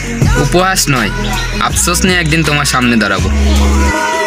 উপহাস নয়, আফসোস নিয়ে একদিন তোমার সামনে দাঁড়াবো।